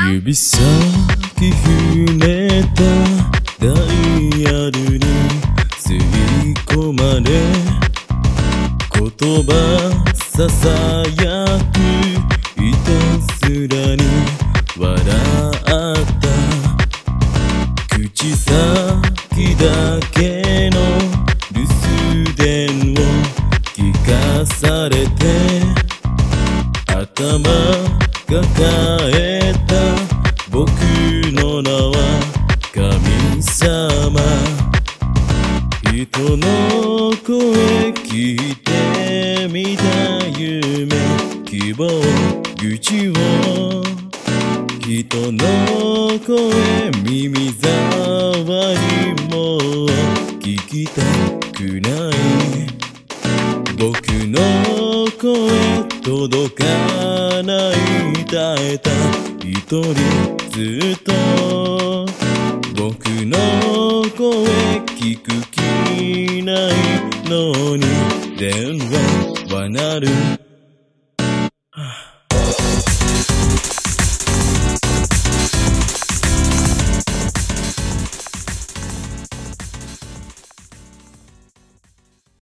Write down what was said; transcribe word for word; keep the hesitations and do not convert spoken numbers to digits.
指先ひねったダイヤルに吸い込まれ言葉ささやくいたずらに笑った口先だけの留守電を聞かされて頭抱えた僕の名は神様人の声聞いてみた夢希望口を人の声耳障りも聞きたくない僕の声届かない耐えた一人ずっと僕の声聞く気ないのに電話は鳴る